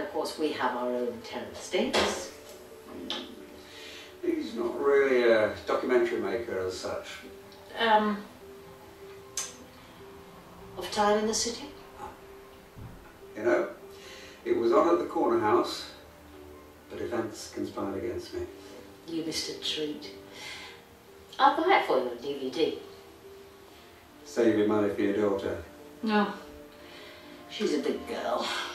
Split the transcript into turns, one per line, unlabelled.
of course we have our own Terence Davies.
He's not really a documentary maker as such.
Of Time in the City?
You know, it was on at the corner house, but events conspired against me.
You missed a treat. I'll buy it for you on DVD.
Save your money for your daughter.
No. She's a big girl.